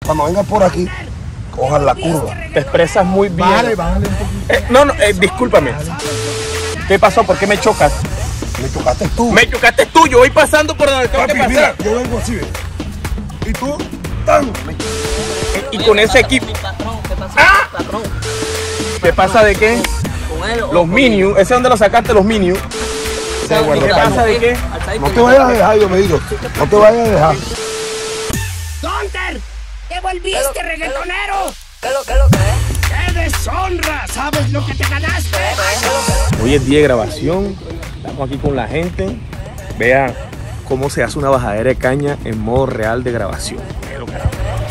Cuando vengas por aquí, cojas la curva. Te expresas muy bien. Bájale un poquito. Discúlpame. ¿Qué pasó? ¿Por qué me chocas? Me chocaste tú. Me chocaste tú, yo voy pasando por donde tengo que pasar. Mira, yo vengo así, ¿ves? Y tú, tan. Y con ese equipo. Mi patrón, ¿qué pasa? ¡Ah! Patrón. ¿Qué pasa de qué? Con él, Los Minions. ¿Ese es donde lo sacaste, los Minions? ¿Y ¿Qué pasa de qué? No te vayas a dejar, yo me digo. No te vayas a dejar. ¡Tonter! ¡Te volviste reggaetonero! ¿Qué es lo que es? ¡Qué deshonra! ¿Sabes lo que te ganaste? Hoy es día de grabación. Estamos aquí con la gente. Vea cómo se hace una bajadera de caña en modo real de grabación. Pero carajo.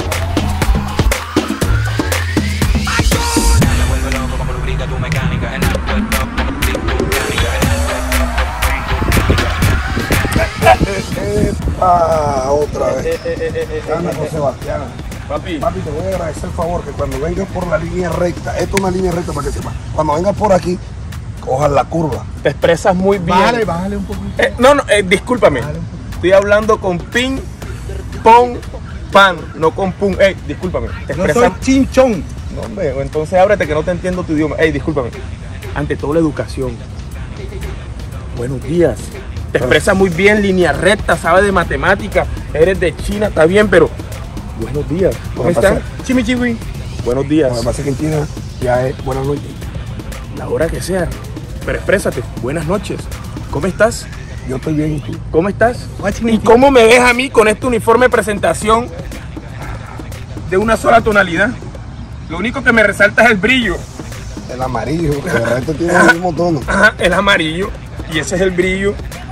Otra vez. Gana con Sebastián. Papi, Papi, te voy a agradecer el favor que cuando vengas por la línea recta, esto es una línea recta para que sepas. Cuando vengas por aquí, cojas la curva. te expresas muy bien. Bájale un poquito. Discúlpame. Estoy hablando con ping, pong, pan, no con pum. Discúlpame. Te No expresas. soy chinchón. No, hombre, entonces ábrete que no te entiendo tu idioma. Discúlpame. Ante todo la educación. Buenos días. Te expresas muy bien, línea recta, sabes de matemáticas, eres de China, está bien, pero buenos días. ¿Cómo Lo que están? pasa- Chimichiwi. Buenos días. Lo que pasa es que en China ya es buenas noches. La hora que sea. Pero exprésate. Buenas noches. ¿Cómo estás? Yo estoy bien y tú. ¿Cómo estás? ¿Y cómo me ves a mí con este uniforme de presentación de una sola tonalidad? Lo único que me resalta es el brillo. El amarillo, porque de repente tiene el mismo tono. Ajá, el amarillo. Y ese es el brillo.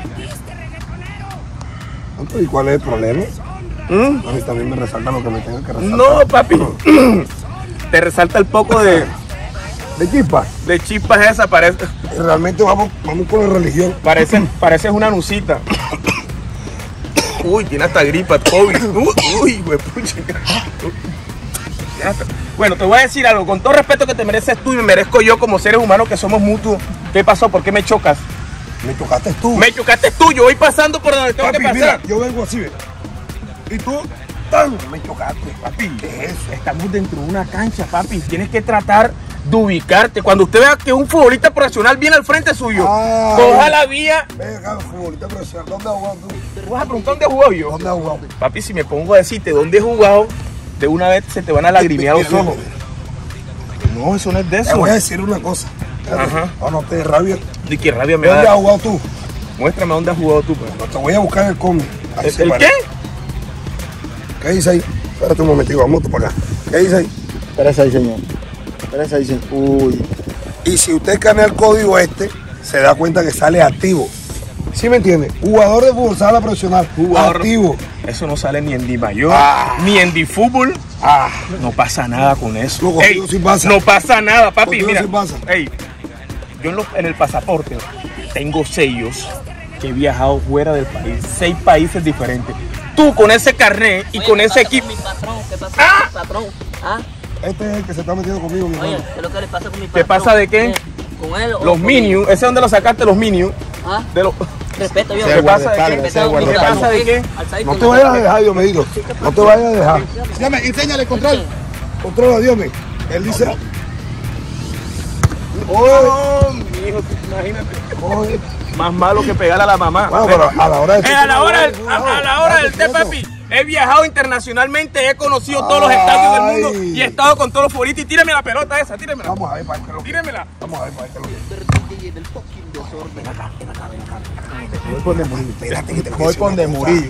¿Y cuál es el problema? ¿Mm? A mí también me resalta lo que me tenga que resaltar. No, papi. Te resalta el poco de chispa. chispas esa. Realmente vamos con la religión. Pareces una nucita. Uy, tiene hasta gripa, COVID. Uy, güey, pucha. Bueno, te voy a decir algo. Con todo respeto que te mereces tú y me merezco yo como seres humanos que somos mutuos. ¿Qué pasó? ¿Por qué me chocas? Me chocaste tú. Me chocaste tú. Yo voy pasando por donde tengo Papi, que pasar. mira, yo vengo así, ¿ves? Y tú, tan. Me chocaste. Papi, ¿qué es eso? Estamos dentro de una cancha, papi. Tienes que tratar de ubicarte. Cuando usted vea que un futbolista profesional viene al frente suyo, Ay. coja la vía. Venga, futbolista profesional, ¿dónde has jugado tú? Tú vas a preguntar dónde jugó yo. ¿Dónde has jugado? Papi, si me pongo a decirte dónde he jugado, de una vez se te van a lagrimear los ojos. No, eso no es de Te eso. voy a decir una cosa. Ajá. Oh, no te des rabia. De qué rabia me ¿Dónde has da. jugado tú? Muéstrame dónde has jugado tú, pues. No, te voy a buscar en el cómic. Ahí se ¿El parece. qué? ¿Qué dice ahí? Espérate un momentico, vamos para acá. ¿Qué dice ahí? Espérese ahí, señor. Espérese ahí, señor. Uy. Y si usted escanea el código se da cuenta que sale activo. ¿Sí me entiende? Jugador de fútbol, sala profesional. Jugador. Activo. Eso no sale ni en Di Mayor, Ah. ni en Di Fútbol. Ah, No pasa nada con eso. No, contigo sí pasa. No pasa nada, papi. Contigo Mira, sí pasa. ey, yo en el pasaporte tengo sellos que he viajado fuera del país, 6 países diferentes. Tú con ese carnet y Oye, con ¿qué ese pasa equipo. con mi patrón? ¿Qué pasa ¡Ah! con mi patrón? ¿Ah? este es el que se está metiendo conmigo, mi Oye, hermano. ¿qué es lo que le pasa con mi patrón? ¿Qué pasa de qué? ¿Con él o Los con Minions, ese es donde lo sacaste, los Minions. ¿Ah? De los... Respeto, yo. ¿Qué pasa de qué? Respeto, ¿Qué respeto. pasa de qué? No te vayas a dejar, Dios me digo. No te vayas a dejar. Enséñale el control. Controla, Dios mío. Él dice. Oh, mi hijo, imagínate. Oye. Más malo que pegarle a la mamá. Bueno, pero a la hora de. A la hora del té, papi. He viajado internacionalmente, he conocido todos los estadios del mundo Ay. y he estado con todos los futbolistas. Y tírame la pelota esa, tíramela. Vamos a ver para que lo Tíramela. Vamos a ver para que lo Espérate que te Voy con de Murillo.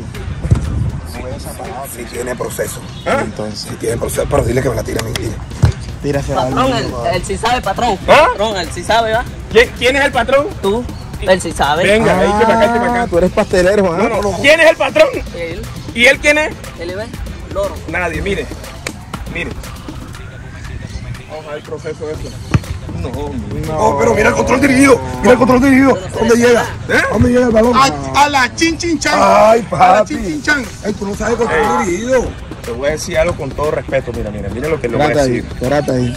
Si tiene proceso. Entonces, Si tiene proceso, pero dile que me la tire a mí. Dile. tírase la Patrón, lengua. él sí sabe, patrón. ¿Ah? Patrón, él sí sabe, ¿va? ¿Quién es el patrón? Tú, él sí sabe. Venga, ahí que para acá, que para acá. Tú eres pastelero, ¿ah? No, no, ¿quién es el patrón? Él, ¿Y él quién es? él ve, loro. Nadie, mire. Mire. Vamos a ver el proceso de eso. No, Oh, pero mira el control dirigido. Mira el control dirigido. ¿Dónde llega? ¿Dónde llega el balón? A la chin chin chan. Ay, A la papi. chin chin chan. Ay, tú no sabes control dirigido. te voy a decir algo con todo respeto. Mira lo que le voy a Espérate ahí, decir. espérate ahí.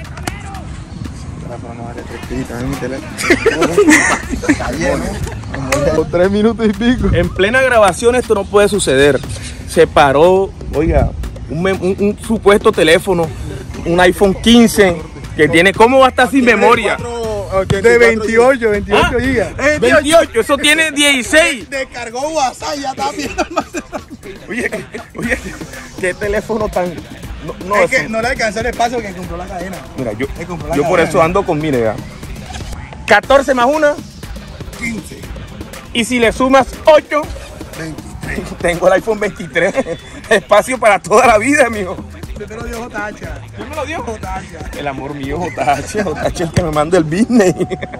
Está lleno. Con 3 minutos y pico. En plena grabación esto no puede suceder. Se paró, oiga, un supuesto teléfono, un iPhone 15 que tiene, ¿cómo va a estar sin memoria? De 28 gigas. 28, eso tiene 16. Descargó WhatsApp, ya está viendo más. Oye, qué teléfono tan... No, Es que eso- no le alcanzó el espacio que compró la cadena. Mira, yo compró la por cadena. eso ando con, mire, vea, 14 más 1, 15. y si le sumas 8, 23. tengo el iPhone 23. Espacio para toda la vida, amigo. Yo te lo dio JH. ¿Quién me lo dio? JH. El amor mío, JH es el que me manda el business.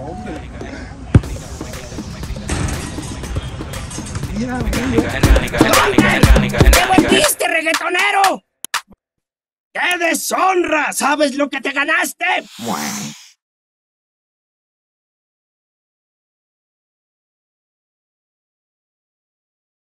¿Qué volviste, reggaetonero? ¡Qué deshonra! ¿Sabes lo que te ganaste?